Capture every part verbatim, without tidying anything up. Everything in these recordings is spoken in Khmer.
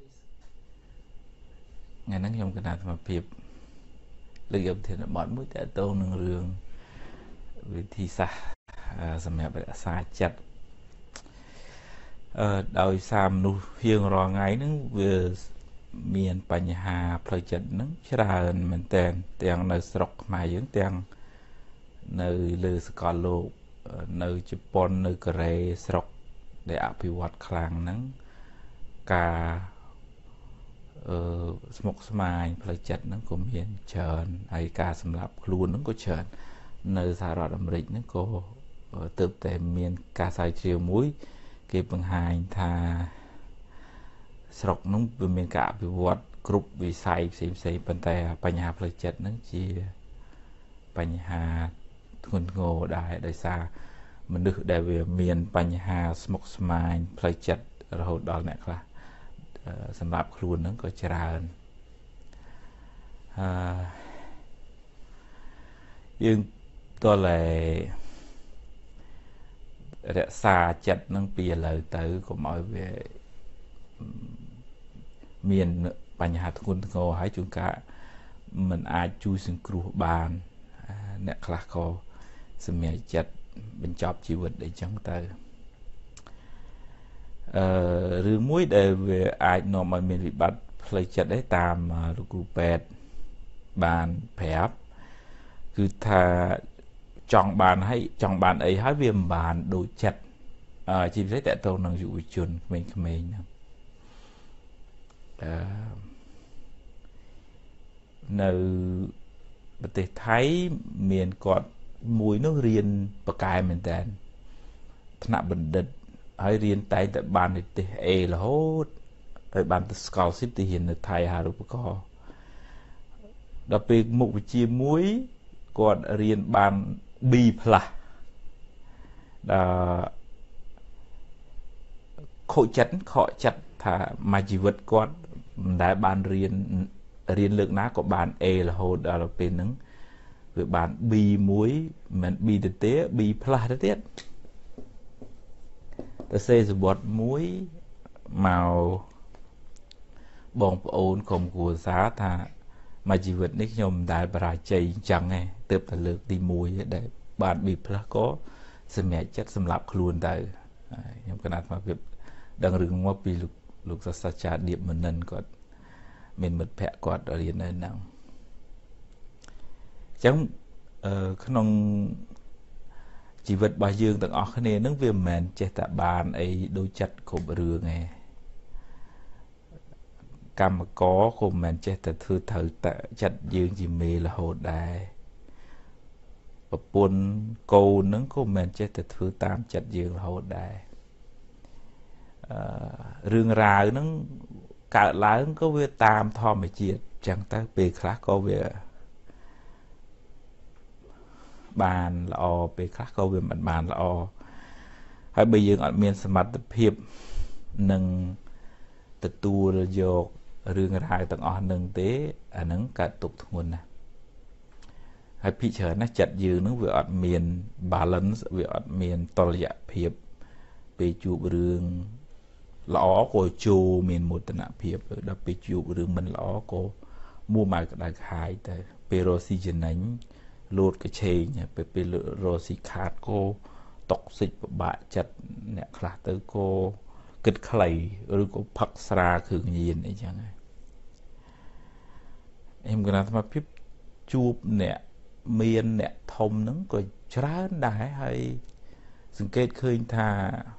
ngày nắng trong cái nào mà phiệp lực dụng thì nó bọn mũi tại tô nương rương vì thi xa sầm mẹ bị xa chặt đòi xàm nu hiền rò ngay nó vừa miền Pành Hà phơi chật nó ra mình tên tiền nơi sọc mà dưỡng tiền nơi lư sờ lô nơi Japan nơi Korea sọc để áp dụng khang nắng cả smoke smile ផ្លូវចិត្តហ្នឹងក៏មានច្រើនហើយការសម្រាប់ខ្លួនហ្នឹងក៏ច្រើននៅសហរដ្ឋអាមេរិកហ្នឹងក៏ទើបតែមានការស្រាវជ្រាវមួយគេបង្ហាញថាស្រុកហ្នឹងវាមានការអភិវឌ្ឍគ្រប់វិស័យផ្សេងផ្សេងប៉ុន្តែបញ្ហាផ្លូវចិត្តហ្នឹងជាបញ្ហាធ្ងន់ធ្ងរដែរដោយសារមនុស្សដែលវាមានបញ្ហាស្មុគស្មាញផ្លូវចិត្តរហូតដល់អ្នកខ្លះសម្រាប់ខ្លួនហ្នឹងក៏ច្រើនអឺយើងតើរក្សាចិត្តហ្នឹងពីឥឡូវទៅកុំឲ្យវាមានបញ្ហាធ្ងន់ធ្ងរហើយជួនកាលมันអាចជួយសង្គ្រោះបានអ្នកខ្លះក៏សម្រេចចិត្តបញ្ចប់ជីវិតអីចឹងទៅអឺរឿងមួយដែលវាអាចនាំឲ្យមានវិបត្តិផ្លូវចិត្តដែរតាមលោកគ្រូពេទ្យបានប្រាប់គឺថាចង់បានឲ្យចង់បានអីហើយវាមិនបានដូចចិត្តអឺជាពិសេសតទៅនឹងយុវជនក្មេងៗហ្នឹងអឺនៅប្រទេសថៃមានគាត់មួយនោះរៀនបកែមែនតើថ្នាក់បណ្ឌិតហើយរៀនតែតែបាននិទេស A រហូតហើយបានទៅ scholarship ទៅរៀននៅថៃហារូបករណ៍ដល់ពេលមុខវិជ្ជាមួយគាត់រៀនបាន B+ ដល់ខូចចិត្តខកចិត្តថាមួយជីវិតគាត់មិនដែលបានរៀនរៀនលើកណាក៏បាន A រហូតដល់ពេលហ្នឹងវាបាន B មួយមិន B ទៅទេ B+ ទៅទៀតទៅសេសវត្តមួយមកបងប្អូនក្រុមគ្រួសារថាមួយជីវិតនេះខ្ញុំមិនដែលបរាជ័យអញ្ចឹងទេទើបតែលើកទីមួយដែលបាន B+ ក៏សម្រេចចិត្តសម្រាប់ខ្លួនទៅខ្ញុំគណៈថាវាដឹងរឿងមកពីលោកលោកសាស្ត្រាចារ្យឌៀបមនិនគាត់មានមិត្តភ័ក្តិគាត់រៀននៅហ្នឹងអញ្ចឹងក្នុងជីវិតរបស់យើងទាំងអស់គ្នានឹងវាមិនមែនចេះតែបានអីដូចចិត្តគ្រប់រឿងទេកម្មករក៏មិនមែនចេះតែធ្វើត្រូវតែចិត្តយើងជាមេរហូតដែរប្រពន្ធកូននឹងក៏មិនមែនចេះតែធ្វើតាមចិត្តយើងរហូតដែរអឺរឿងរ៉ាវនឹងកើតឡើងក៏វាតាមធម្មជាតិអញ្ចឹងទៅពេលខ្លះក៏វាបានល្អពេលខ្លះក៏វាមិនបានល្អហើយបើយើងអត់មានសមត្ថភាពនឹងទទួលយករឿងរ៉ាវទាំងអស់នឹងទេអាហ្នឹងកើតទុកធ្ងន់ណាស់ហើយភិកច្រើនណាស់ចិត្តយើងហ្នឹងវាអត់មាន balance វាអត់មានតុល្យភាពពេលជួបរឿងល្អក៏ជួមានមោទនភាពដល់ពេលជួបរឿងមិនល្អក៏មួម៉ៅក្តៅក្រហាយទៅពេលរស់ស៊ីចំណេញលោតកឆេងពេលពេលរស់ស៊ីខាតក៏តុកសិចពិបាកចិត្តអ្នកខ្លះទៅក៏គិតខ្លីឬក៏ផឹកស្រាគ្រឿងញៀនអីចឹងខ្ញុំគណៈថាភាពជួបអ្នកមានអ្នកធំហ្នឹងក៏ច្រើនដែរហើយសង្កេតឃើញថា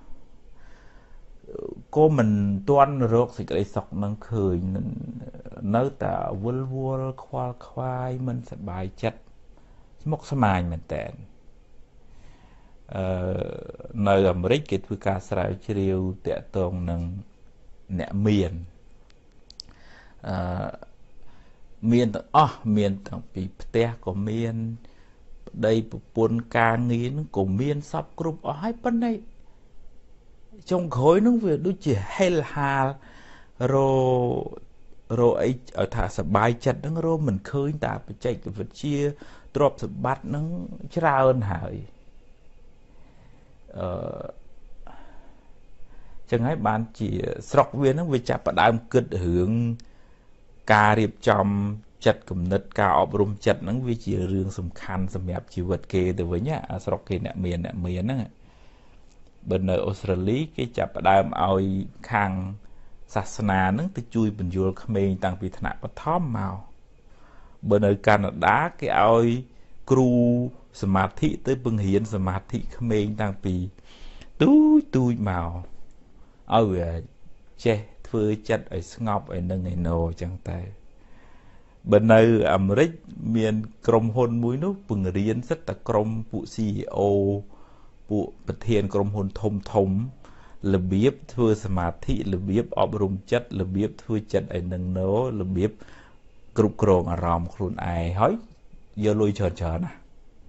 ក៏មិនទាន់រកសេចក្តីសុខនឹងឃើញនៅតែវល់វល់ខ្វល់ខ្វាយមិនសប្បាយចិត្តស្មុគស្មាញមែនតើអឺនៅអាមេរិកគេធ្វើការស្រាវជ្រាវតាក់ទងនឹងអ្នកមានអឺមានទាំងអស់មានតាំងពីផ្ទះក៏មានប្តីប្រពន្ធការងារនឹងក៏មានសពគ្រប់អស់ហើយប៉ុន្តែចុងក្រោយនឹងវាដូចជាហេលហាលររអីឲ្យថាសបាយចិត្តនឹងរមិនឃើញតាបច្ចេកវិទ្យាទ្រព្យសម្បត្តិនឹងច្រើនហើយអឺ chẳng hay ban chỉ sọc viên nó về chạp đám cứt hướng ca riệp trong chặt cầm nứt ca ọp rùm chặt nó vì chỉ rương sầm khăn sầm mẹp chỉ vật kê từ với nhá sọc kê nẹ miền nẹ miền á bên ở Australia cái chạp đám ao khang sasana nó từ chui bình du khmer tăng vì thằng bắt thóm màu bên ở Canada cái ao kruสมาธิ tới bưng hiến สมาธิ khmer tăng vì túi túi màu ở che thưa chất ở ngọc ở nơi này nô chẳng tay bên nơi Americ miền krom hôn mũi nước bừng riêng rất là krom phụ xê e ô phụ bật thiên krom hôn thông thông là biết thưa สมาธิ là biết ọp rung chất là biết thưa chất ở nơi nô là biết cục krong ở ròm khuôn ai hỏi giờ lui chờ chờ nè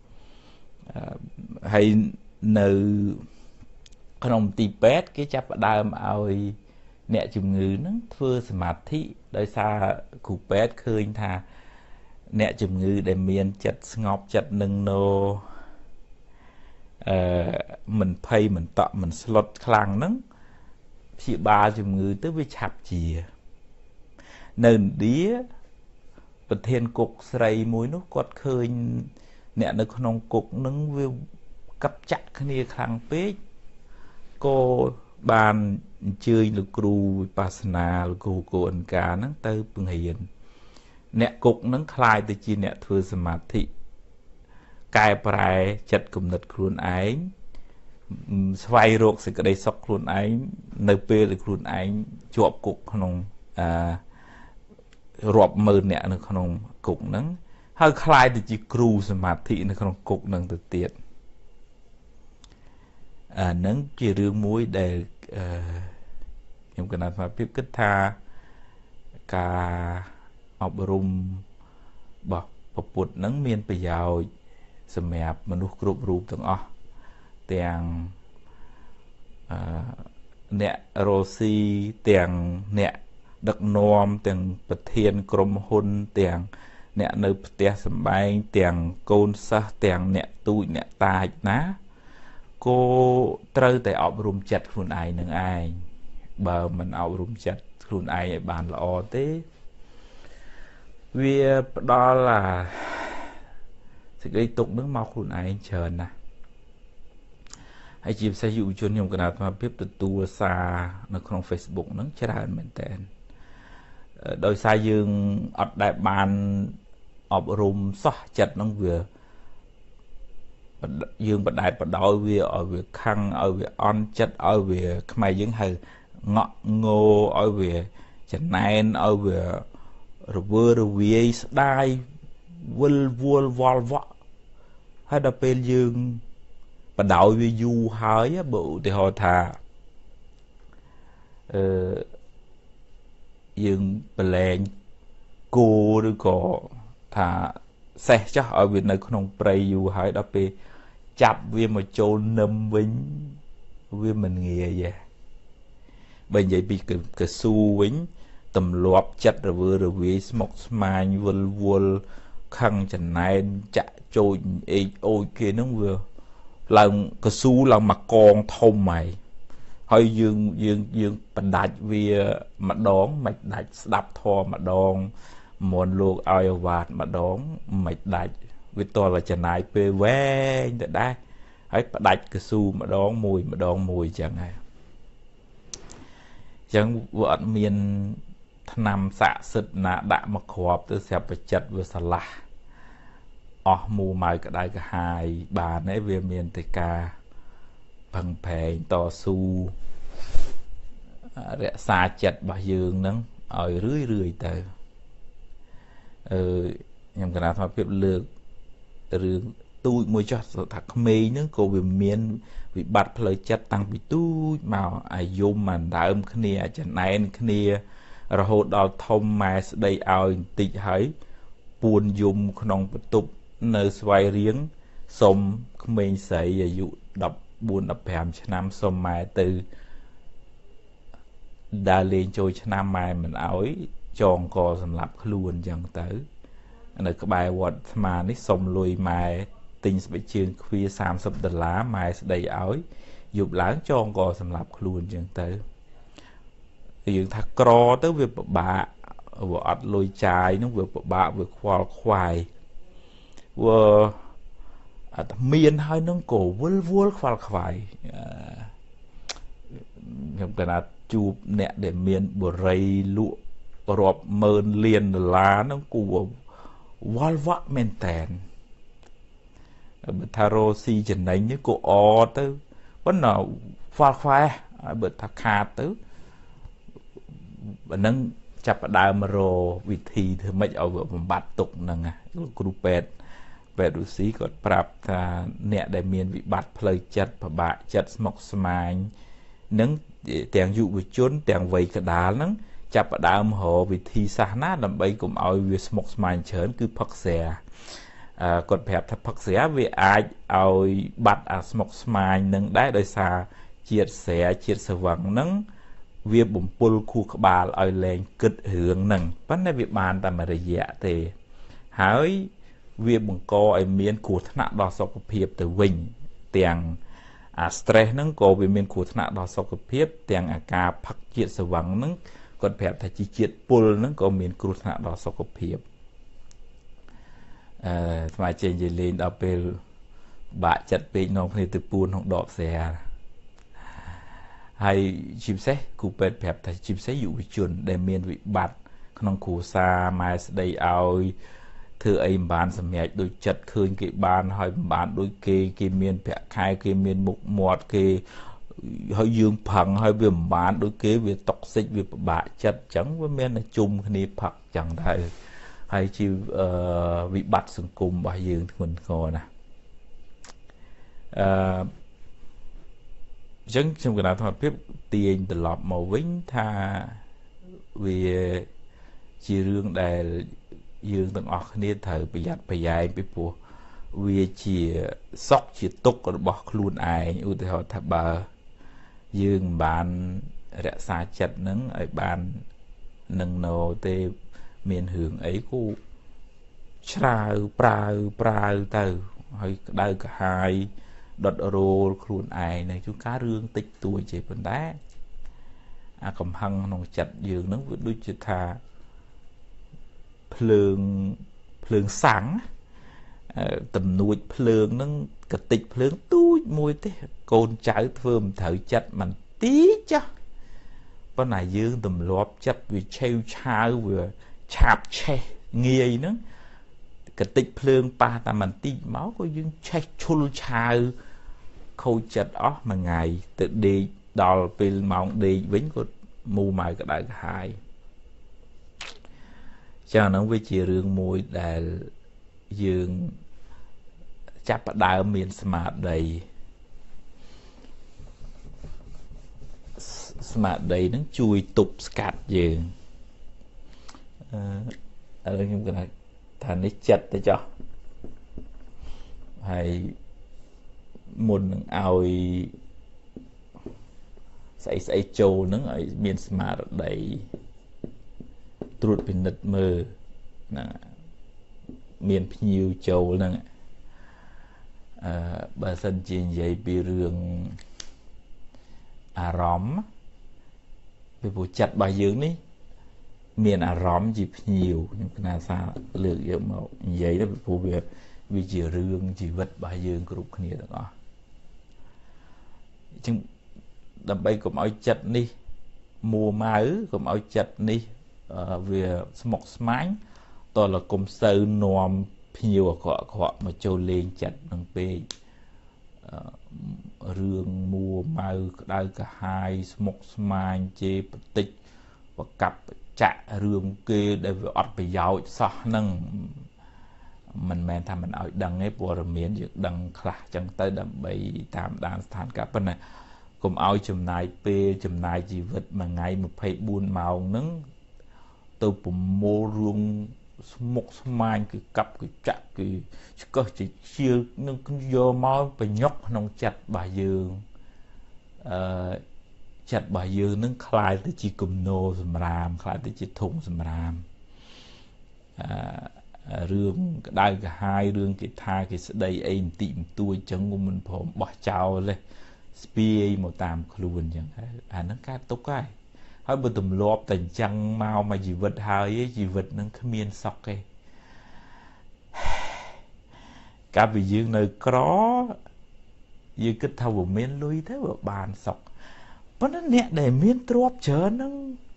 hay nơi không tì pet cái chấp đam ao nẹ chùm ngư nó thưa สมาธิ đời xa cụ pet khơi thà nẹ chùm ngư để miền chặt ngọc chặt nâng nô mình pay mình tọ mình slot khlang nắng chị ba chùm ngư tới với chạp chìa nền đĩa bật thiên cục sầy mũi nó quật khơi nẹ nó không cục nâng với cấp chặt cái khang pết cô bàn chơi lực cừu pasna lực cừu cô anh cá nắng tới bưng hiền nẹ cục nắng khai từ chi nẹ thưa สมาธิ cài prai chặt cùng nứt khuôn ái xoay ruột sự cái đây sọc khuôn ái nơi pe là khuôn ái chọp cục không à rọp mờ nẹ nó không cục nắng hơi khai từ chi cừu สมาธิ nó không cục nắng từ tiệt à nắng chỉ riêng muối để em cần làm phải biết cách tha cả học rùm bọc bọc bột nắng miên bây giờ sầm mẹp mình nuốt group group từng o tiền nè rosi tiền nè đặc nom tiền bật thiên krom hôn tiền nè nơi tiền sầm bay tiền côn sa tiền nè tui nè tai ná cô trơ tại ọp rùm chặt khuôn ai nâng ai bờ mình ọp rùm chặt khuôn ai bàn là o tế vì đó là sẽ gây tục nước mau khuôn ai chờ nè hãy chìm xe dụ cho nhiều cái nào mà biết từ tu xa nó không Facebook nó chết ra mình tên đôi xa dương ọt đại bàn ọp rùm xóa chặt nó vừa dương bật đại bật đôi về ở về khăn ở về on chất ở về mai dương hơi ngọ ngô ở về chân này ở về rồi vừa rồi về đai vul vul vol vọ hay là bên dương bật đôi về du hái bộ thì họ thà dương bật lẹn cô rồi có thà xe chắc ở Việt Nam không pray du hái đó pe chạp viên mà trôn nâm vĩnh viên mình nghề vậy bây giờ bị cái cái su vĩnh tầm lọp chặt rồi vừa rồi vì mọc smile vul vul khăn chân này chạy trôi ôi kia nó vừa làm cái su làm mặt con thông mày hơi dương dương dương bật đạch vì mặt đón mạch đạch đạp thò mặt đón muốn luộc ao vạt mặt đón mạch đạch vì tôi là chân này về về đây hãy đặt cái xu mà đón mùi mà đón mùi chẳng hay chẳng vợ miền nằm xạ xịt nạ đã mặc hộp từ xe bật chật vừa xà lạ ở mù mày cả đây cả hai bà nấy về miền tây ca bằng phèn to su rẽ xa chật bà dương nắng ở rưới rưới từ ừ nhưng cái nào mà biết lược rừng tôi mới cho thật mê nó cô bị miên bị bắt lời chất tăng bị tôi màu ai dùng mà đã âm kia chẳng này kia rồi hốt đào thông mà đây ao tịch hãy buồn dùng không tục nơi xoay riêng xong mình sẽ dụ đọc buồn đọc hàm cho năm xong mà từ đã lên trôi cho năm mai mình áo tròn cò sầm lập luôn chẳng tới nơi các bài vật mà nít xong lùi mà tình sẽ chương khuya ba mươi đô la mà đầy áo dục láng cho con sầm lập luôn chẳng tới យើងថាក្រទៅវាពិបាកវាអត់លុយចាយហ្នឹងវាពិបាកវាខ្វល់ខ្វាយវាអត់មានហើយនឹងក៏វល់វល់ខ្វល់ខ្វាយខ្ញុំកណាត់ជួបអ្នកដែលមានបរិយលក់រាប់ម៉ឺនលានដុល្លារហ្នឹងគួរវល់វក់មែនតែនបើថារស់ស៊ីចំណេញនេះគួរអទៅប៉ុន្តែខ្វល់ខ្វាយបើថាខាតទៅបើនឹងចាប់ផ្ដើមរកវិធីធ្វើម៉េចឲ្យវាបំបត្តិទុកហ្នឹងគ្រូពេទ្យពេទ្យរុស្ស៊ីគាត់ប្រាប់ថាអ្នកដែលមានវិបត្តិផ្លូវចិត្តពិបាកចិត្តស្មុគស្មាញនឹងទាំងយុវជនទាំងវ័យកណ្ដាលហ្នឹងចាប់ផ្ដើមរកវិធីសាស្ត្រណាដើម្បីកុំឲ្យវាស្មុគស្មាញច្រើនគឺផឹកស្រាអឺគាត់ប្រាប់ថាផឹកស្រាវាអាចឲ្យបាត់អាស្មុគស្មាញនឹងដែរដោយសារជាតិស្រាជាតិស្វឹងហ្នឹងវាបំពុលខួរក្បាលឲ្យលែងគិតរឿងហ្នឹងប៉ុន្តែវាបានតែមួយរយៈទេហើយវាបង្កឲ្យមានគ្រោះថ្នាក់ដល់សុខភាពទៅវិញទាំងអា stress ហ្នឹងក៏វាមានគ្រោះថ្នាក់ដល់សុខភាពទាំងអាការផឹកជាតិស្វឹងហ្នឹងគាត់ប្រាប់ថាជាជាតិពុលហ្នឹងក៏មានគ្រោះថ្នាក់ដល់សុខភាពអឺស្មាចេញនិយាយលេងដល់ពេលបាក់ចិត្តពេកនាំគ្នាទៅពួនក្នុងដបស្រាហើយជាពិសេសគ្រូពេទ្យប្រាប់ថាជាពិសេសយុវជនដែលមានវិបត្តិក្នុងគ្រួសារម៉ែស្ដីឲ្យធ្វើអីមិនបានសម្រេចដូចចិត្តឃើញគេបានហើយមិនបានដូចគេគេមានប្រាក់ខែគេមានមុខមាត់គេហើយយើងផឹងហើយវាមិនបានដូចគេវាតុកសិចវាពិបាកចិត្តអញ្ចឹងវាមានតែជុំគ្នាផឹកអញ្ចឹងដែរហើយជាវិបត្តិសង្គមរបស់យើងធ្ងន់ធ្ងរណាស់អឺអញ្ចឹងខ្ញុំកណាត់ធម្មភាពទាញត្រឡប់មកវិញថាវាជារឿងដែលយើងទាំងអស់គ្នាត្រូវប្រយ័ត្នប្រយែងពីព្រោះវាជាសក់ជាទុករបស់ខ្លួនឯងឧទាហរណ៍ថាបើយើងមិនបានរក្សាចិត្តនឹងឲ្យបាននឹងណោទេមានរឿងអីគូឆ្លើវប្រាវប្រាវទៅហើយក្តៅក្រហាយដុតរោលខ្លួនឯងនឹងជួនកាលរឿងតិចតួចទេប៉ុន្តែអាកំហឹងក្នុងចិត្តយើងនឹងវាដូចជាថាភ្លើងភ្លើងសាំងទំនួចភ្លើងនឹងកតិចភ្លើងទូចមួយទេកូនចៅធ្វើមិនត្រូវចិត្តមិនទីចាស់ប៉ុន្តែយើងទម្លាប់ចិត្តវាឆេវឆាវវាឆាប់ឆេះងាយហ្នឹងកតិចភ្លើងប៉ះតែមិនតិចមកក៏យើងឆេះឈុលឆាវខូចចិត្តអស់មួយថ្ងៃទៅដេកដល់ពេលម៉ោងដេកវិញក៏មូម៉ៅក្តៅក្រហាយចឹងហ្នឹងវាជារឿងមួយដែលយើងចាប់ផ្ដើមមានស្មារតីស្មារតីហ្នឹងជួយទប់ស្កាត់យើងអឺឥឡូវខ្ញុំគិតថានេះចិត្តទៅចុះហើយមុននឹងឲ្យស្អីស្អីចូលហ្នឹងឲ្យមានស្មារតីត្រួតពិនិត្យមើលណាមានភ្ញៀវចូលហ្នឹងអឺបើសិនជានិយាយពីរឿងអារម្មណ៍ពីព្រោះចិត្តរបស់យើងនេះមានអារម្មណ៍ជាភ្ញៀវខ្ញុំគណៈថាលើកយកមកនិយាយទៅពីព្រោះវាវាជារឿងជីវិតរបស់យើងគ្រប់គ្នាទាំងអស់អញ្ចឹងដើម្បីកុំឲ្យចិត្តនេះមួម៉ៅកុំឲ្យចិត្តនេះវាស្មុគស្មាញតលកុំសូវនាំភ្ញៀវអាក្រក់អាក្រក់មកចូលលេងចិត្តនឹងពេករឿងមួម៉ៅក្តៅក្រហាយស្មុគស្មាញជេរបតិចបកាប់បចាក់រឿងគេដែលវាអត់ប្រយោជន៍សោះហ្នឹងមិនមែនថាមិនឲ្យដឹងទេព័ត៌មានយើងដឹងខ្លះចឹងទៅដើម្បីតាមដានស្ថានភាពប៉ុន្តែកុំឲ្យចំណាយពេលចំណាយជីវិតមួយថ្ងៃម្ភៃបួនម៉ោងហ្នឹងទៅប្រមូលរឿងស្មុគស្មាញគឺកាប់គឺចាក់គឺឆ្កឹះជាជានឹងយកមកបញ្ញុកក្នុងចិត្តរបស់យើងអឺចិត្តរបស់យើងនឹងคล้ายទៅជាគំនោសម្រាមคล้ายទៅជាធុងសម្រាមអឺរឿងក្តៅក្រហាយរឿងគេថាគេស្ដីអីបន្តិចបន្តួចចឹងមិនព្រមបោះចោលទេស្ពាយមកតាមខ្លួនចឹងអាហ្នឹងកើតទុកហើយហើយបើទម្លាប់តែអញ្ចឹងមកមកជីវិតហើយជីវិតនឹងគ្មានសុខទេកាលពីយើងនៅក្រយើងគិតថាវាមានលុយទៅវាបានសុខប៉ុន្តែអ្នកដែលមានទ្រព្យច្រើនហ្នឹង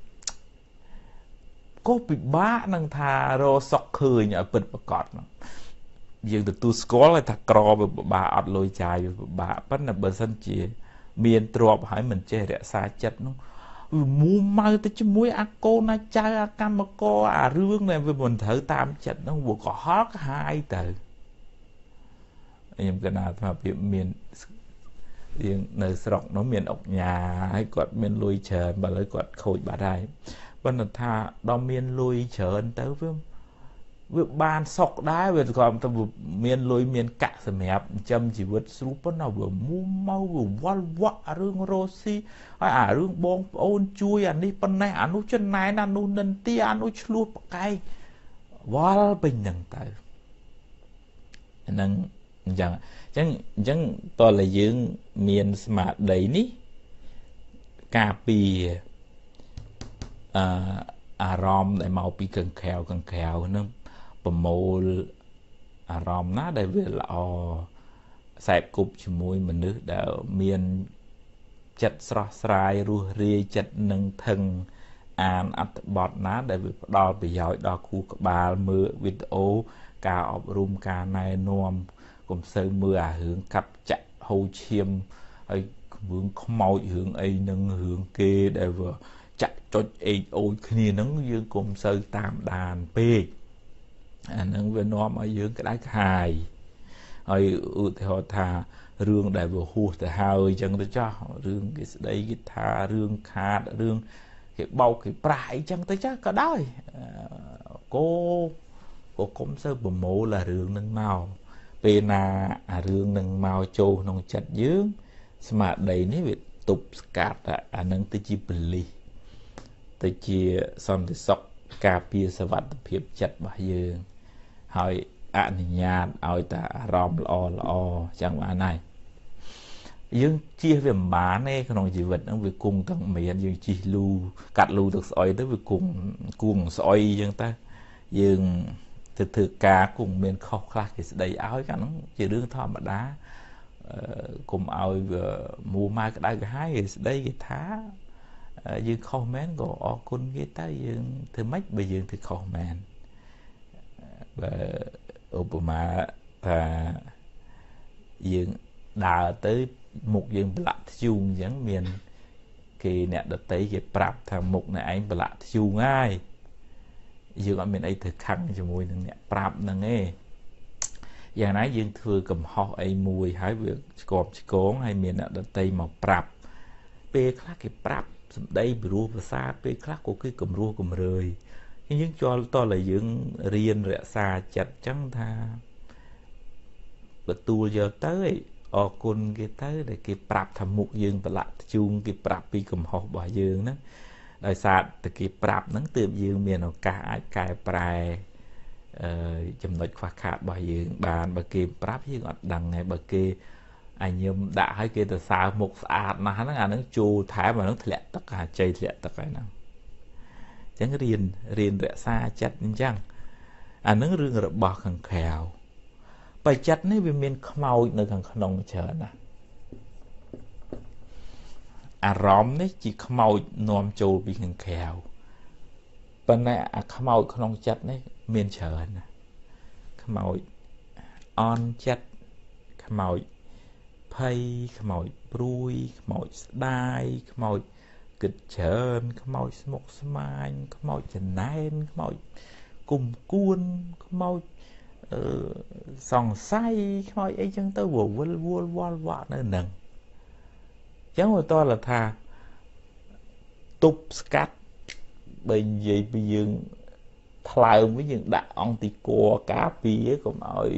ក៏ពិបាកនឹងថារកសុខឃើញឲ្យពិតប្រាកដហ្នឹងយើងទទួលស្គាល់ថាក្រវាពិបាកអត់លុយចាយវាពិបាកប៉ុន្តែបើសិនជាមានទ្រព្យហើយមិនចេះរក្សាចិត្តនោះវាមូម៉ៅទៅជាមួយអាកូនអាចៅអាកម្មករអារឿងដែលវាមិនត្រូវតាមចិត្តនោះវាក៏ហល់កាហាយទៅខ្ញុំកណាអាត្មាភាពមានយើងនៅស្រុកនោះមានអុកញ៉ាហើយគាត់មានលុយច្រើនបើឥឡូវគាត់ខូចបាត់ហើយប៉ុន្តែថាដល់មានលុយច្រើនទៅវាវាបានសុខដែរវាគាត់ទៅមានលុយមានកាក់សម្រាប់ចិញ្ចឹមជីវិតស្រួលប៉ុន្តែវាមូម៉ៅវាវល់វក់រឿងរស់ស៊ីហើយអារឿងបងប្អូនជួយអានេះប៉ុណ្ណេះអានោះចំណែនអានោះនិន្ទាអានោះឆ្លោះប្រកែកវល់ពេញហ្នឹងទៅហ្នឹងអញ្ចឹងអញ្ចឹងអញ្ចឹងតើតែយើងមានស្មារតីនេះការពីអឺអារម្មណ៍ដែលមកពីកង្ខែវកង្ខែវហ្នឹងប្រមូលអារម្មណ៍ណាដែលវាល្អខ្សែគប់ជាមួយមនុស្សដែលមានចិត្តស្រស់ស្រាយរស់រាយចិត្តនឹងថឹងអានអត្ថបទណាដែលវាផ្ដល់ប្រយោជន៍ដល់គូក្បាលមើលវីដេអូការអប់រំការណែនាំកុំសូវមើលអារឿងកាប់ចាក់ហូរឈាមហើយរឿងខ្មោចរឿងអីនឹងរឿងគេដែលវាចាក់ចុចអេកអូនគ្នាហ្នឹងយើងកុំសូវតាមដានពេកអាហ្នឹងវានាំឲ្យយើងក្តៅក្រហាយហើយឧទាហរណ៍ថារឿងដែលវាហួសទៅហើយអញ្ចឹងទៅចោះរឿងគេស្ដីគេថារឿងខាតរឿងគេបោកគេប្រាស់អីចឹងទៅចាស់ក៏ដោយគោក៏កុំសូវប្រមូលអារឿងហ្នឹងមកពេលណាអារឿងហ្នឹងមកចូលក្នុងចិត្តយើងស្មារតីនេះវាទប់ស្កាត់អាហ្នឹងទៅជាបលិសទៅជាសន្តិសុខការពារសុវត្ថិភាពចិត្តរបស់យើងហើយអនុញ្ញាតឲ្យតែអារម្មណ៍ល្អល្អចឹងបានហើយយើងជៀសវាមិនបានទេក្នុងជីវិតហ្នឹងវាគង់ទាំងមានយើងជិះលូកាត់លូទឹកស្អុយទៅវាគង់គង់ស្អុយចឹងទៅយើងទៅធ្វើការគង់មានខុសខ្លះគេស្ដីឲ្យកាលហ្នឹងជារឿងធម្មតាគុំឲ្យវាមូម៉ៅក្តៅក្រហាយគេស្ដីគេថាយើងខុសមែនក៏អរគុណគេទៅយើងធ្វើម៉េចបើយើងធ្វើខុសមែនបើឧបមាថាយើងដើរទៅមុខយើងប្រឡាក់ធ្យូងអញ្ចឹងមានគេអ្នកដតីគេប្រាប់ថាមុខអ្នកឯងប្រឡាក់ធ្យូងហើយយើងអត់មានអីទៅខឹងជាមួយនឹងអ្នកប្រាប់ហ្នឹងទេយ៉ាងណាយើងធ្វើកំហុសអីមួយហើយវាស្គប់ឆ្គងហើយមានអ្នកដតីមកប្រាប់ពេលខ្លះគេប្រាប់សម្ដីពិរោះភាសាពេលខ្លះក៏គេគំរោះគំរើយយើងចូលតតែយើងរៀនរក្សាចិត្តចឹងថាទទួលយកទៅអរគុណគេទៅដែលគេប្រាប់ថាមុខយើងប្រឡាក់ធ្យូងគេប្រាប់ពីកំហុសរបស់យើងហ្នឹងដោយសារតែគេប្រាប់ហ្នឹងទើបយើងមានឱកាសអាចកែប្រែអឺចំណុចខ្វះខាតរបស់យើងបានបើគេប្រាប់យើងអត់ដឹងទេបើគេអញញឹមដាក់ឲ្យគេទៅសើមុខស្អាតណាស់ហ្នឹងអាហ្នឹងចូលថែមអាហ្នឹងធ្លាក់ទឹកអាជ័យធ្លាក់ទឹកហើយហ្នឹងអញ្ចឹងរៀនរៀនរក្សាចិត្តអញ្ចឹងអាហ្នឹងរឿងរបស់ខាងក្រៅបើចិត្តនេះវាមានខ្មោចនៅខាងក្នុងច្រើនណាស់អារម្មណ៍នេះជាខ្មោចនាំចូលពីខាងក្រៅប៉ុន្តែអាខ្មោចក្នុងចិត្តនេះមានច្រើនណាស់ខ្មោចអន់ចិត្តខ្មោចភ័យខ្មោចព្រួយខ្មោចស្ដាយខ្មោចគិតច្រើនខ្មោចស្មុគស្មាញខ្មោចចំណែនខ្មោចគុំគួនខ្មោចអឺសង្ស័យខ្មោចអីចឹងទៅវល់វល់វល់វក់នៅនឹងចឹងវាតលថាទប់ស្កាត់បើនិយាយពីយើងថ្លើមវិញយើងដាក់អង្គទីគរការពារកុំឲ្យ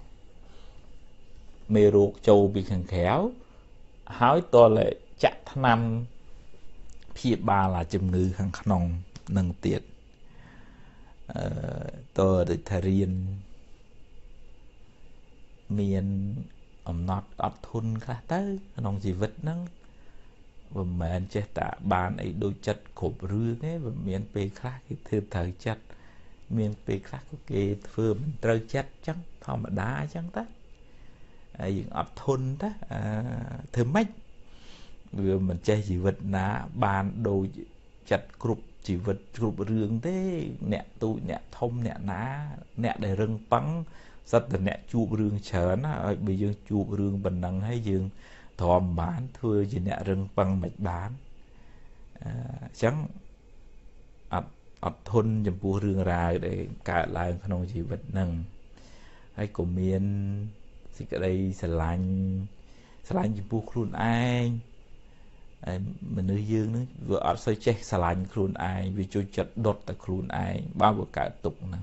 មេរោគចូលពីខាងក្រៅហើយតលចាក់ថ្នាំព្យាបាលអាជំងឺខាងក្នុងនឹងទៀតអឺតទៅថារៀនមានអំណត់អត់ធន់ខ្លះទៅក្នុងជីវិតហ្នឹង và mẹ chết tạ bàn ấy đôi chất cộp rư thế và miền bề khác cái thứ thời chất miền bề khác cái phơ mình trơ chất chẳng không mà đá chẳng ta những ọt thôn đó thứ mách vừa mình chơi chỉ vật ná bàn đôi chặt cục chỉ vật cục rương thế nè tụi nè thông nè ná nè để rừng bắn rất là nè chụp rương chờ nó bây giờ chụp rương bình năng hay dương thòm bán thưa chỉ nè rừng băng mạch bán chẳng ọt ọt thôn chấm pua rương rài để cả lại không chỉ vật năng hay của miền thì cái đây sẽ lạnh sẽ lạnh chấm pua khuôn anh mình nuôi dương nữa vừa ở soi che xà lạnh khuôn ai vì cho chặt đột tại khuôn ai bao vừa cả tục năng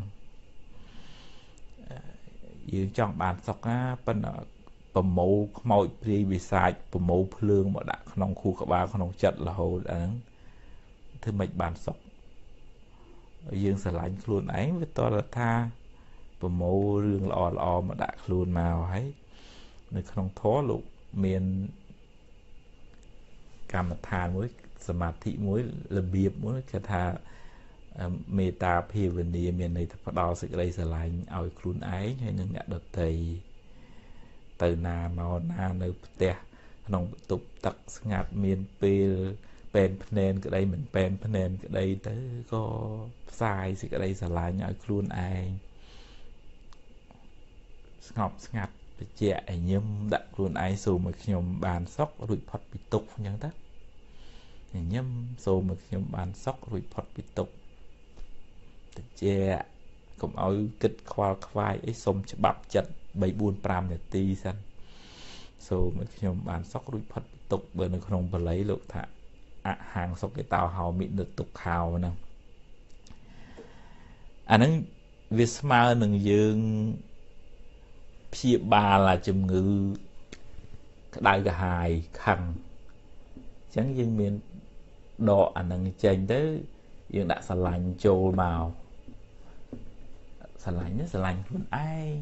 dương trong bàn sọc á bên ở bầm mũ mồi pri bị sai bầm mũ phượng mà đã không khu các ba không chặt là hồ đã thứ mạch bàn sọc dương xà lạnh khuôn ấy với to là tha bầm mũ rương lò lò mà đã khuôn màu ấy nơi không thó lục miền cảm thán muốiสมาธิมุ้ยระเบียบมุ้ยคาถาเมตตาเพียรณีเมียในทัพดาวสิ่งใดสลายเอาครุนไอ้ให้หนึ่งเนี่ยดดใจตื่นนาเมาหน้าในเตะขนมตุบตักสงัดเมียนเปลเป็นพเนนก็ได้เหมือนเป็นพเนนก็ได้แต่ก็ทรายสิ่งใดสลายเอาครุนไอ้สงบสงัดไปเจาะยิ่มดักครุนไอ้สู่มาขยมบานซอกรุยพอดปิตุกอย่างนั้นยิ่มสู่มาขยมบานซอกรุยพอดปิตุกเจาก็เอากึศควาควายไอ้สมฉบับจัดใบบุญปรามเนี่ยตีสันโซ่มันขยมบานซอกรุยพัดตกเบอร์หนึ่งขนมปลาไหลลูกถะอะห่างซอกไอเตาเฮามีเดือดตกข่าวนะอันนั้นวิสมาหนึ่งยืงพี่บาlà chùm ngữ đại cả hài khăn chẳng dương miền đỏ anh đang chênh tới dương đã xà lạnh trôi màu xà lạnh nhất xà lạnh luôn ai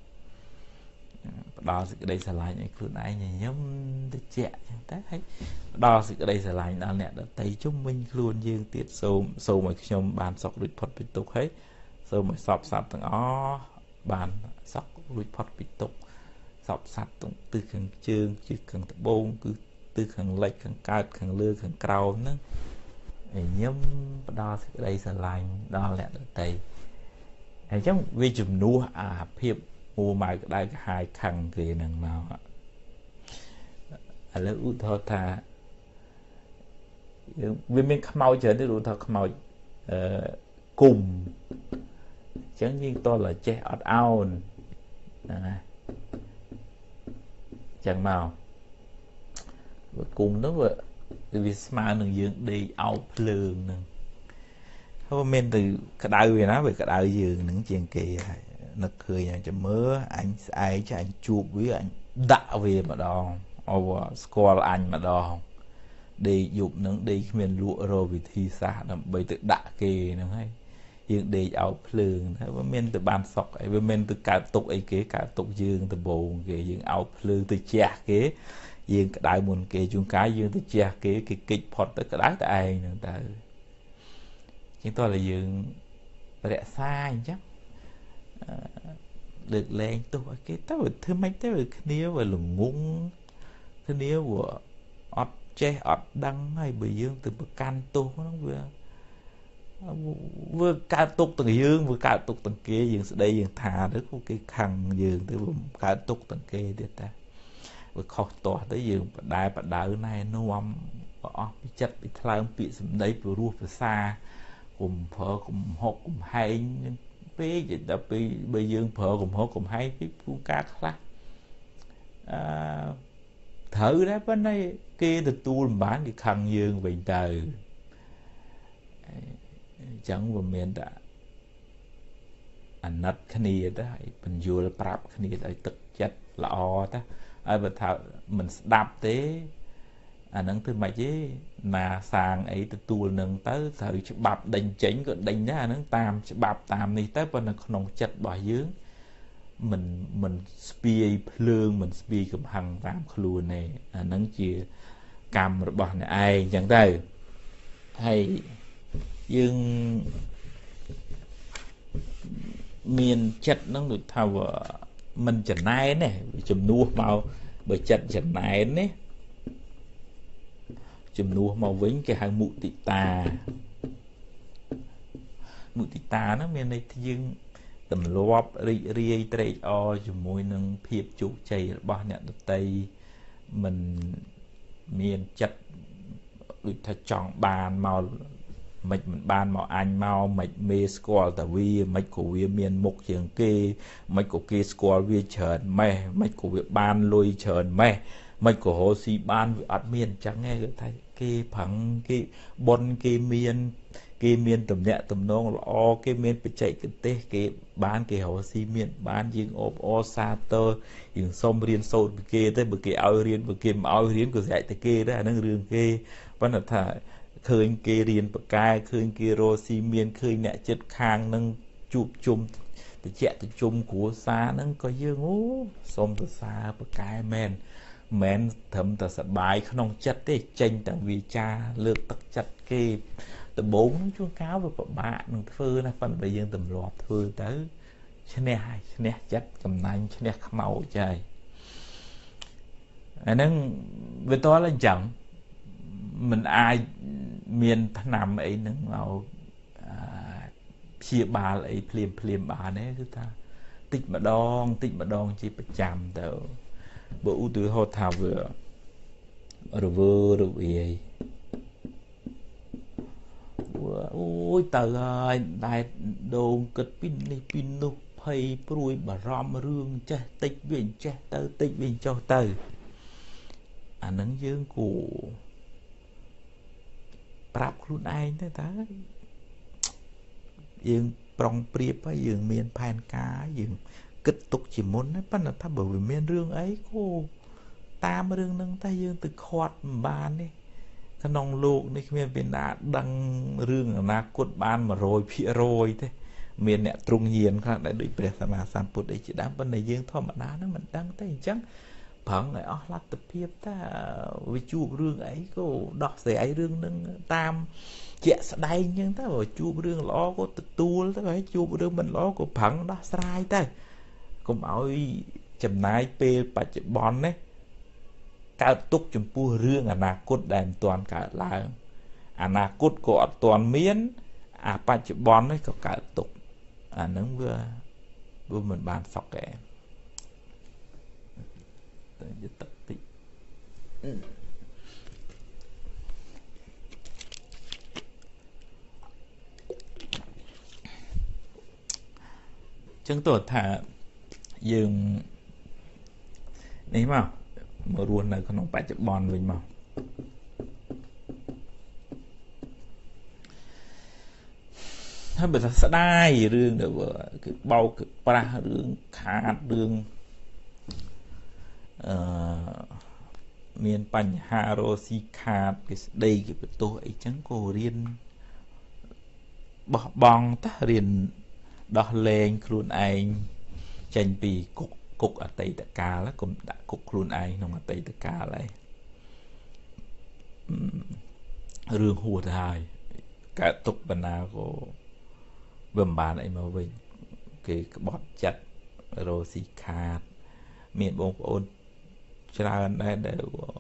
đo sự đây xà lạnh luôn ai nhỉ nhóm tới trẻ tết hết đo sự đây xà lạnh đó nè đã thấy chúng mình luôn dương tiết sâu sâu mà trong bàn sọc được thuật bị tục hết sâu mà sọp sạt tầng ó bàn sọc được thuật bị tục sọp sạt tầng từ khăn chương chứ khăn bông cứ từ khăn lệch khăn cao khăn lưa khăn cao nữa nhóm đo sự đây xà lạnh đo lẹ được thấy hay chẳng vì chùm nua à hiệp mua mày đây hai khăn thì nằng nào à lấy út thôi thà vì mình không mau chờ đến út thôi không mau cùng chẳng như tôi là che ọt ao chẳng màu cùng nó vậy vì mà đừng dựng đi ao lường nè không men từ cái đau về nó về cái đau giường những chuyện kỳ nó cười nhà cho mớ anh ai cho anh chụp với anh đạo về mà đo over score anh mà đo đi dục nó đi miền lụa rồi vì thi xa nó bởi tự đạ kề nó hay dựng đi áo lường thế với men từ bàn sọc ấy với men từ cả tục ấy kế cả tục dương từ bồ kề dựng áo lường từ chè kế dương cái đại muôn kề chung cái dương từ chè kế cái kịch phật tới cái đá tại ai nữa ta chúng tôi là dương rẽ xa chắc à, được lên tôi cái tao thứ mấy tao được níu và lùng ngung thứ níu của ọt che ọt đăng hay bị dương từ bậc can tô nó vừa vừa ca tục từng dương vừa ca tục từng kia dương đây dương thà đấy có cái khăn dương từ ca tục từng kia để ta vừa khó tỏ tới dương đại bạc đại này nó âm bị chất bị thay bị đấy vừa rùa vừa xa cùng phở cùng hộp cùng hay bây giờ đã bị bây giờ phở cùng hộp cùng hay cái phú cá khác à, thử đấy bên đây kia từ tu làm bán cái khăn dương bình trời chẳng vừa miền đã anh nát khăn đi đó mình vừa là prap khăn đi tại thực chất là o ta ai bật thảo mình đạp thế anh à, thứ mày chứ mà sàng ấy từ tu nâng tới thời bạp đánh chỉnh còn đánh đó anh tam bạp tam đi tới bên là không chặt bỏ dưới mình mình spy lương mình spy cầm hàng tam luôn này anh à, chỉ កម្មរបស់អ្នកឯងអញ្ចឹងទៅហើយយើងមានចិត្តហ្នឹងដូចថាមិនចំណែនទេជំនួសមកបើចិត្តចំណែននេះជំនួសមកវិញគេហៅមុទិតាមុទិតាហ្នឹងមានន័យថាយើងទម្លាប់រីករាយត្រេកអរជាមួយនឹងភាពជោគជ័យរបស់អ្នកដទៃមិនមានចិត្តដូចថាចង់បានមកមិនមិនបានមកអញមកមិនមេស្គាល់តែវាមិនក៏វាមានមុខជាងគេមិនក៏គេស្គាល់វាច្រើនម៉េះមិនក៏វាបានលុយច្រើនម៉េះមិនក៏រស់ស៊ីបានវាអត់មានអញ្ចឹងទេគឺថាគេប្រឹងគេបុនគេមានគេមានតំណែងតំណងល្អគេមានបច្ចេកទេសគេបានគេរស់ស៊ីមានបានយើងអបអរសាទរយើងសុំរៀនសូត្រពីគេទៅបើគេឲ្យរៀនបើគេមិនឲ្យរៀនក៏ស្រែកតែគេដែរអានឹងរឿងគេប៉ុន្តែថាឃើញគេរៀនបកែឃើញគេរស់ស៊ីមានឃើញអ្នកចិត្តខាងនឹងជួបជុំតិចតិជុំគ្រួសារហ្នឹងក៏យើងអូសុំសរសើរបកែមែនមិនត្រឹមតែសប្បាយក្នុងចិត្តទេចេញតែវាចាលើកទឹកចិត្តគេដំបូងជួនកាលវាពិបាកនឹងធ្វើណាប៉ុន្តែយើងទម្លាប់ធ្វើទៅឈ្នះហើយឈ្នះចិត្តកំណាញ់ឈ្នះខ្មោចហើយអាហ្នឹងវាតលអញ្ចឹងមិនអាចមានថ្នាំអីហ្នឹងមកព្យាបាលអីភ្លាមភ្លាមបានទេគឺថាតិចម្ដងតិចម្ដងជាប្រចាំទៅបើឧទាហរណ៍ថាវារវើរវាយអូយទៅហើយតែដូងគិតពីនេះពីនោះភ័យព្រួយបារម្ភរឿងចេះតិចវាចេះទៅតិចវាចុះទៅអានឹងយើងគួរប្រាប់ខ្លួនឯងទៅតើយើងប្រុងប្រៀបហើយយើងមានផែនការយើងគិតទុកជាមុនណាប៉ុន្តែថាបើវាមានរឿងអីគោតាមរឿងហ្នឹងតែយើងទៅខាត់មិនបានទេក្នុងលោកនេះគ្មានពីណាដឹងរឿងអនាគតបាន một trăm phần trăm ទេមានអ្នកទ្រង់ញាណខ្លះដែលដូចព្រះសម្មាសម្ពុទ្ធអីជាដើមប៉ុន្តែយើងធម្មតាហ្នឹងមិនដឹងទេអញ្ចឹងប្រឹងឲ្យអស់លទ្ធភាពថាវាជួបរឿងអីក៏ដោះស្រាយរឿងហ្នឹងតាមជាក់ស្ដែងអញ្ចឹងទៅបើជួបរឿងល្អក៏ទទួលទៅហើយជួបរឿងមិនល្អក៏ប្រឹងដោះស្រាយទៅកុំឲ្យចំណាយពេលបច្ចុប្បន្ននេះកើតទុកចំពោះរឿងអនាគតដែលមិនទាន់កើតឡើងអនាគតក៏អត់ទាន់មានអាបច្ចុប្បន្ននេះក៏កើតទុកអាហ្នឹងវាវាមិនបានសក់ទេទៅយទឹកតិចចឹងទៅថាយើងនេះមកមករស់នៅក្នុងបច្ចុប្បន្នវិញមកហើយបើថាស្ដាយរឿងដែលគឺបោកគឺប្រាស់រឿងខាតរឿងអឺមានបញ្ហារស់ស៊ីខាតគេស្ដីគេបន្ទោសអីចឹងក៏រៀនបោះបង់តើរៀនដោះលែងខ្លួនឯងចេញពីគុកគុកអតីតកាលកុំដាក់គុកខ្លួនឯងក្នុងអតីតកាលហើយរឿងហួសទៅហើយកើតទុកបណ្ណាក៏វាមិនបានអីមកវិញគេក្បត់ចិត្តរស់ស៊ីខាតមានបងប្អូនច្រើនដែរដែល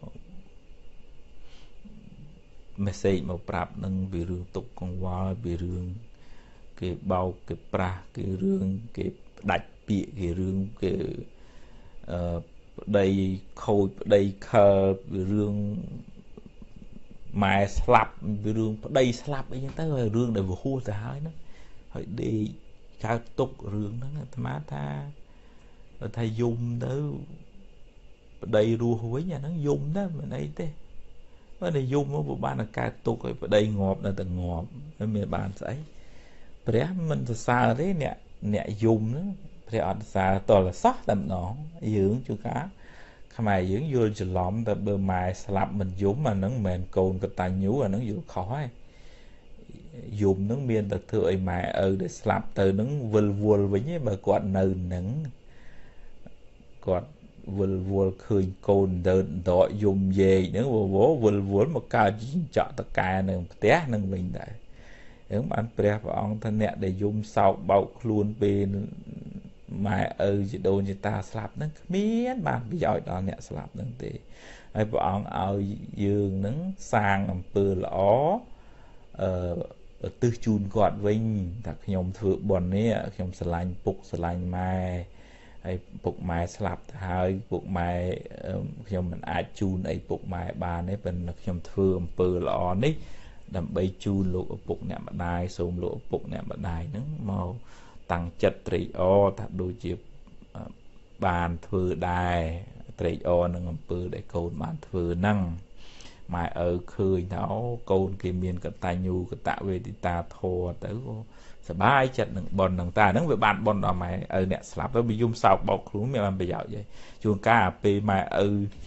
មេសេចមកប្រាប់នឹងពីរឿងទុកកង្វល់ពីរឿងគេបោកគេប្រាស់គេរឿងគេផ្ដាច់ពាក្យគេរឿងគេអឺប្តីខូចប្តីខើពីរឿងម៉ែស្លាប់ពីរឿងប្តីស្លាប់អីចឹងទៅហើយរឿងដែលវាហួសទៅហើយហ្នឹងហើយដេកកើតទុករឿងហ្នឹងអាត្មាថាថាយំទៅប្តីរស់វិញអាហ្នឹងយំទៅមិនអីទេបើតែយំមកបានកើតទុកឲ្យប្តីងាប់នៅតែងាប់ហើយមានបានស្អីព្រះមិនសរសើរទេអ្នកអ្នកយំហ្នឹងព្រះអត់សរសើរតលសោះតែម្ដងយើងជួនកាលខ្មែរយើងយល់ច្រឡំតែបើម៉ែស្លាប់មិនយំអាហ្នឹងមិនមែនកូនកតញ្ញូអាហ្នឹងយល់ខុសហើយយំហ្នឹងមានតែធ្វើឲ្យម៉ែឪដែលស្លាប់ទៅហ្នឹងវិលវល់វិញឯងបើគាត់នៅហ្នឹងគាត់ vul vul khơi côn đơn đỏ dùng về nữa vô vô vul vul một cao chọn tất cả nương té nương mình đấy ứng bạn pre vào ông thân nè để dùng sau bọc luôn bên mà ừ chỉ đồ như ta slap nó miết bạn bị giỏi đó nè slap nương thì ai bảo ông ao dương nứng sang làm bự lõ ờ tư chun gọt vinh thật nhom thử bòn nè nhom sờ lạnh bục sờ lạnh mai ai bục mai slap hai bục mai nhom mình ai chun ai bục mai bà nấy bên nhom thử làm bự lõ nấy đầm bay chun lụa bục nè mà đai xôm lụa bục nè mà đai nứng màu tăng chất trị o thật đôi chiếc bàn thử đài trị o nâng làm bự để cồn bàn thử năng mà ở khơi nó côn kia miền cái tài nhu cái tạo về thì ta thua tới sẽ bài chặt nâng bòn nâng ta nâng về bàn bòn đó mày ở nè slap với bị zoom sau bọc luôn mẹ làm bây giờ vậy chuông cá p mà ở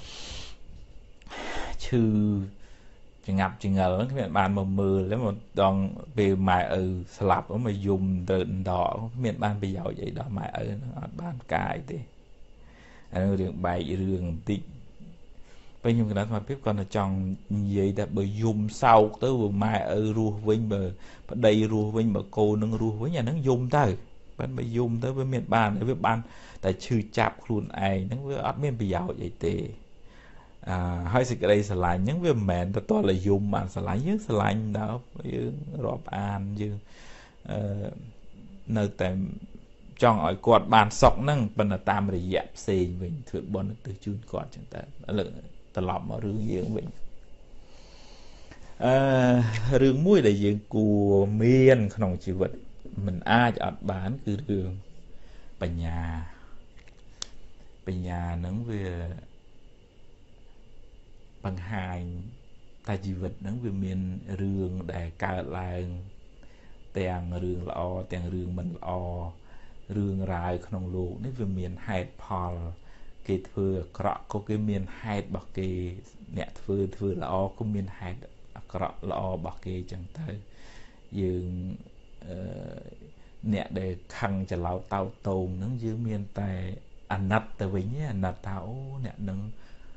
chư chừng ngập chừng ngờ nó cái bàn mờ mờ lấy một đòn về mà ở slap nó mà dùng đợn đỏ miền bàn bây giờ vậy đó mà ở bàn cài thì anh đường bài đường tịnh bây nhiêu cái đó mà biết còn là chọn vậy đã bởi dùng sau tới vừa mai ở rùa vinh bờ đây rùa vinh bờ cô nâng rùa với nhà nó dùng tới bên bây dùng tới với miền bàn với ban tại trừ chạp luôn ai nó với áp miền bây giờ vậy thì à hơi sự đây sẽ lại những việc mẹn tôi to là dùng mà sẽ lại nhất sẽ lại đó với rộp an như nơi tại chọn ở quạt bàn sọc nâng bên là tam để dẹp xì mình thượng bọn từ chun quạt chúng ta làตลอดมาเรื่องเยอะวิ่งเรื่องมุ้ยได้ยังกูเมียนขนมชีวิตมันอาจอัดบ้านคือเรื่องปัญญาปัญญานั่งเวปัญหาตาชีวิตนั่งเวเมียนเรื่องได้การลายแต่งเรื่องละอแต่งเรื่องมันละอเรื่องรายขนมโลกนี่เวเมียนไฮพอลcái thừa cọ có cái miền hai bạc cái nẹt thừa thừa là o có miền hai cọ là o bạc cái chẳng tới dừng nẹt để khăng cho lão tao tồn nó dưới miền tây anh nát tới với nhé nát tháo nẹt nâng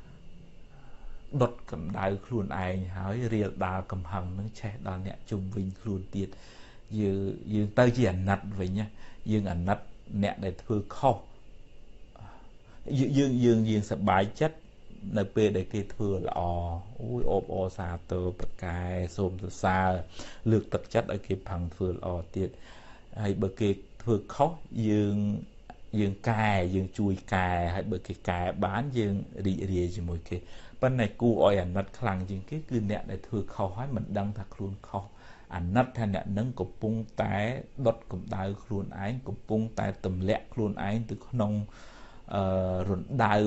đốt cầm đai khuôn ai hỏi riêng đào cầm hằng nó che đào nẹt trung vinh khuôn tiệt dừng dừng tới chỉ anh nát với nhé dừng anh nát nẹt để thừa khâu dương dương dương dương sập bài chất nơi pe để cái thừa là o ui ốp o xa tơ bậc cài xôm từ xa lược tập chất ở cái bằng thừa là o tiệt hay bậc cái thừa khóc dương dương cài dương chui cài hay bậc cái cài bán dương đi đi chỉ một cái bên này cu oi ảnh nát khăng dương cái cứ nẹt để thừa khóc hỏi mình đăng thật luôn khóc ảnh nát thay nẹt nâng cục bung tái đốt cục đai luôn ái cục bung tái tầm lẹ luôn ái từ nông rồi đau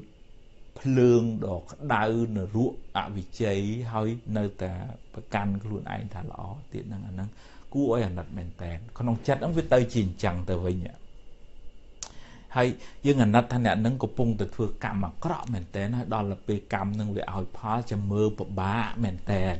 lương đỏ đau nở ruộng à vì cháy hơi nơi ta căn luôn anh thà lọ tiện năng năng cú ơi đặt mền tèn con ông chết ông với tay chìm chẳng từ vậy nhỉ hay nhưng anh đặt thanh nhạn nâng cục bung từ thừa cam mà có mền tèn đó là về cam nâng về ao phá cho mưa bờ bá mền tèn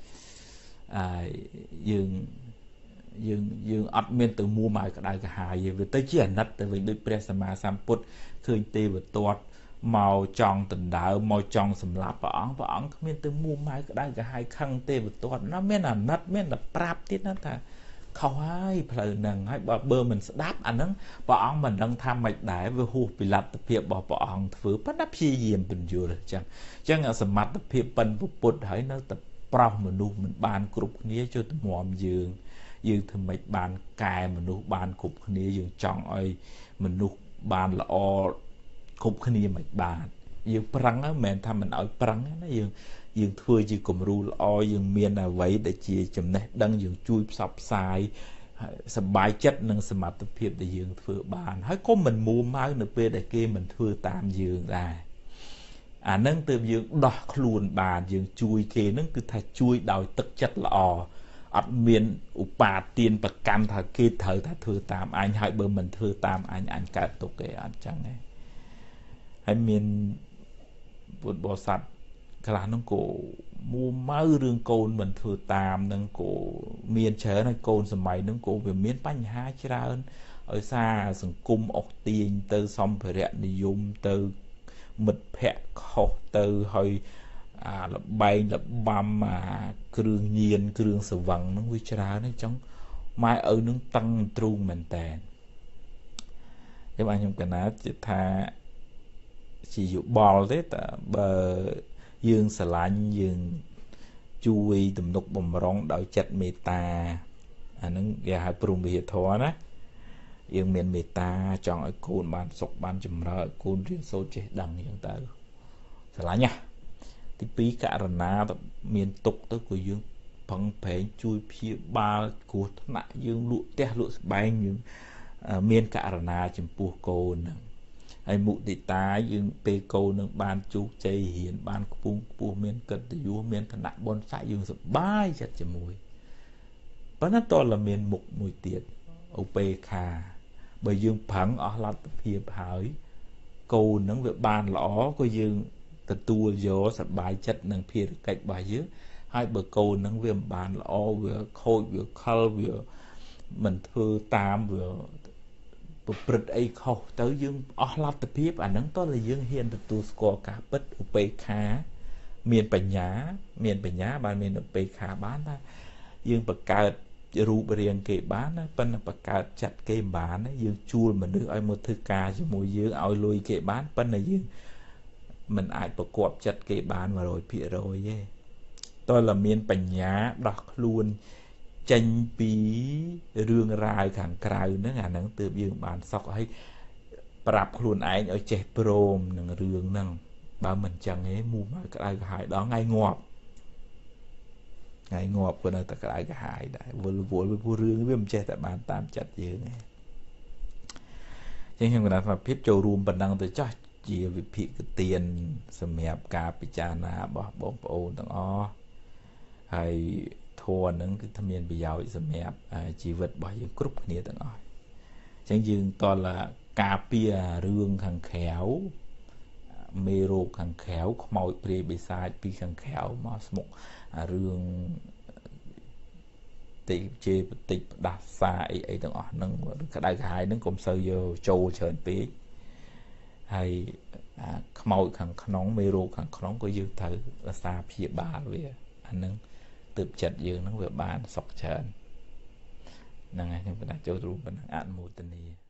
à nhưng dương dương ọt miên từ mua mài cả đại cả hai về về tới chỉ là nát từ về đôi presama samput khơi tê và toát màu tròn tình đạo màu tròn sầm lạp và óng và óng miên từ mua mài cả đại cả hai khăn tê và toát nó miên là nát miên là prap tiết nó ta không ai phải nằng hay bà bơ mình sẽ đáp anh ấy bà óng mình đang tham mạch đại với hụt bị lặt tập hiệp bỏ bà óng thứ bắt đáp chi diệm bình dừa rồi chẳng chẳng là sầm mặt tập hiệp bần bụt bụt hãy nó tập prao mình nu mình bàn cục nia cho tụi mòm dương dương thầm mạch bàn cài mình nuốt bàn cục khnia dương chọn ơi mình nuốt bàn là o cục khnia mạch bàn dương prăng á mình tham mình ở prăng á nó dương dương thưa chỉ cùng ru là o dương miên là vậy để chia chấm này đăng dương chui sập sai sập bài chất nâng sập mặt tập hiệp để dương thưa bàn hay có mình mua máu nữa về để kia mình thưa tam dương là à nâng từ dương đỏ luôn bàn dương chui kia nâng cứ thay chui đòi tất chất là o ọt miền upa tiền bậc cam thà kia thời thà thừa tam anh hãy bơ mình thừa tam anh anh cả tục cái anh chẳng này hay miền vượt bò sạt cái là nó cổ mua máu rương côn mình thừa tam nâng cổ miền chớ này côn sầm mày nâng cổ về miền bánh hai chứ ra ơn ở xa sừng cung ốc tiền từ xong phải rẹn đi dùng từ មិត្តភ័ក្តិខុសទៅហើយអាលបែងលបាំអាគ្រឿងញៀនគ្រឿងសវឹងហ្នឹងវាច្រើនអញ្ចឹងម៉ែឪនឹងតឹងទ្រូងមែនតើខ្ញុំអញខ្ញុំកណាជិតថាជាយោបល់ទេតែបើយើងស្រឡាញ់យើងជួយទំនុកបំរុងដោយចិត្តមេត្តាអាហ្នឹងគេហៅព្រហ្មវិហារធម៌ណាយើងមានមេត្តាចង់ឲ្យកូនបានសុខបានចម្រើឲ្យកូនរៀនសូត្រចេះដឹងអញ្ចឹងទៅស្រឡាញ់ណាទីពីរករណាទៅមានទុកទៅក៏យើងផឹងប្រែងជួយព្យាបាលគ្រោះថ្នាក់យើងលក់ផ្ទះលក់ស្បែងយើងមានករណាចំពោះកូនហ្នឹងហើយមុទិតាយើងពេលកូននឹងបានជោគជ័យរៀនបានខ្ពង់ខ្ពស់មានកិត្តិយសមានឋានៈបុណ្យស័ក្តិយើងសប្បាយចិត្តជាមួយប៉ុន្តែតើតែមានមុខមួយទៀតឧបេខាបើយើងប្រឹងអស់លទ្ធភាពហើយកូននឹងវាបានល្អក៏យើងទទួលយកសប្បាយចិត្តនឹងភារកិច្ចរបស់យើងហើយបើកូននឹងវាមិនបានល្អវាខូចវាខលវាមិនធ្វើតាមវាប្រព្រឹត្តអីខុសទៅយើងអស់លទ្ធភាពអាហ្នឹងតើយើងហ៊ានទទួលស្គាល់ការពិតឧបេក្ខាមានបញ្ញាមានបញ្ញាបានមានឧបេក្ខាបានថាយើងបង្កើតរូបរាងគេបានណាប៉ុន្តែបង្កើតចិត្តគេមិនបានណាយើងជួលមនុស្សឲ្យមកធ្វើការជាមួយយើងឲ្យលុយគេបានប៉ុន្តែយើងមិនអាចប្រកបចិត្តគេបាន một trăm phần trăm ទេតើតែមានបញ្ញាដោះខ្លួនចេញពីរឿងរ៉ាវខាងក្រៅហ្នឹងអាហ្នឹងទើបយើងបានសុខឲ្យប្រាប់ខ្លួនឯងឲ្យចេះព្រមនឹងរឿងហ្នឹងបើមិនចឹងទេមូមកក្តៅក្រហាយដល់ថ្ងៃងាប់ថ្ងៃងាប់ក៏នៅតែក្តៅក្រហាយដែរវល់វល់ពីរឿងវាមិនចេះតែបានតាមចិត្តយើងទេចឹងខ្ញុំគណនាថាភាពចូលរួមប៉ុណ្ណឹងទៅចាស់ជាវិភាគទានសម្រាប់ការពិចារណារបស់បងប្អូនទាំងអស់ហើយធម៌ហ្នឹងគឺថាមានប្រយោជន៍សម្រាប់ជីវិតរបស់យើងគ្រប់គ្នាទាំងអស់អញ្ចឹងយើងតលការពាររឿងខាងក្រៅមេរោគខាងក្រៅខ្មោចព្រាយបិសាចពីខាងក្រៅមកស្មុករឿងតិជេបតិចផ្ដាសាអីអីទាំងអស់ហ្នឹងក្តៅក្រហាយហ្នឹងកុំសូវយកចូលច្រើនពេកហើយខ្មោចខាងក្នុងមេរោគខាងក្នុងក៏យើងត្រូវរក្សាព្យាបាលវាអាហ្នឹងទើបចិត្តយើងហ្នឹងវាបានសុខច្រើនហ្នឹងហើយខ្ញុំក៏ដាក់ចូលរួមប៉ុណ្ណឹងអនុមោទនា